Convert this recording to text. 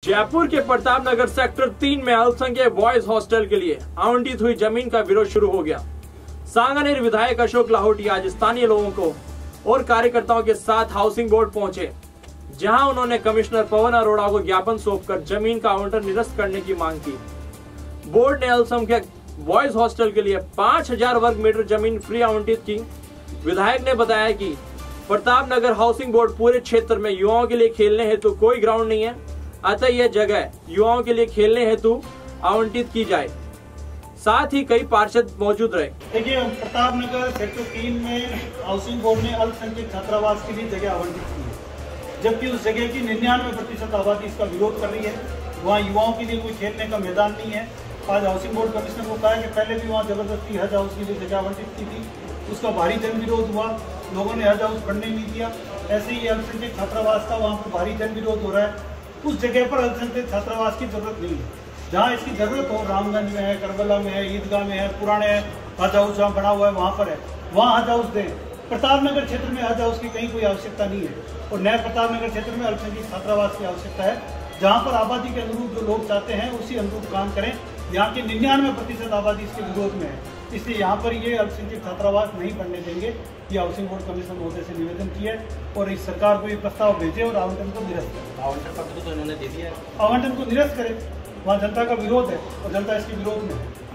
जयपुर के प्रताप नगर सेक्टर 3 में अल्पसंख्यक बॉयज हॉस्टल के लिए आवंटित हुई जमीन का विरोध शुरू हो गया। सांगानेर विधायक अशोक लाहोटी आज स्थानीय लोगों को और कार्यकर्ताओं के साथ हाउसिंग बोर्ड पहुंचे, जहां उन्होंने कमिश्नर पवन अरोड़ा को ज्ञापन सौंपकर जमीन का आवंटन निरस्त करने की मांग की। बोर्ड ने अल्पसंख्यक बॉयज हॉस्टल के लिए 5000 वर्ग मीटर जमीन फ्री आवंटित की। विधायक ने बताया कि प्रताप नगर हाउसिंग बोर्ड पूरे क्षेत्र में युवाओं के लिए खेलने हेतु कोई ग्राउंड नहीं है, अतः यह जगह युवाओं के लिए खेलने हेतु आवंटित की जाए। साथ ही कई पार्षद मौजूद रहे। देखिए, प्रताप नगर सेक्टर 3 में हाउसिंग बोर्ड ने अल्पसंख्यक छात्रावास के लिए जगह आवंटित की है, जबकि उस जगह की 99% आबादी इसका विरोध कर रही है। वहाँ युवाओं के लिए कोई खेलने का मैदान नहीं है। आज हाउसिंग बोर्ड कमिश्नर को कहा है कि पहले भी वहाँ जबरदस्ती हज हाउस के लिए जगह आवंटित की थी, उसका भारी जन विरोध हुआ, लोगों ने हज हाउस बनने नहीं दिया। ऐसे ही अल्पसंख्यक छात्रावास का वहाँ पर भारी जन विरोध हो रहा है। उस जगह पर अल्पसंख्यक छात्रावास की जरूरत नहीं है। जहाँ इसकी जरूरत हो, रामगंज में है, करबला में है, ईदगाह में है, पुराने हज हाउस जहाँ बना हुआ है वहाँ पर है, वहाँ हज हाउस दें। प्रताप नगर क्षेत्र में हज हाउस की कहीं कोई आवश्यकता नहीं है और नए प्रताप नगर क्षेत्र में अल्पसंख्यक छात्रावास की आवश्यकता है, जहाँ पर आबादी के अनुरूप जो लोग चाहते हैं उसी अनुरूप काम करें। यहाँ की 99% आबादी इसके विरोध में है, इसलिए यहाँ पर ये अल्पसंख्यक छात्रावास नहीं बनने देंगे। ये हाउसिंग बोर्ड कमिश्नर महोदय से निवेदन किया है और इस सरकार को ये प्रस्ताव भेजे और आवंटन को निरस्त करें। आवंटन पत्र तो इन्होंने दे दिया है, आवंटन को निरस्त करें। वहाँ जनता का विरोध है और जनता इसके विरोध में है।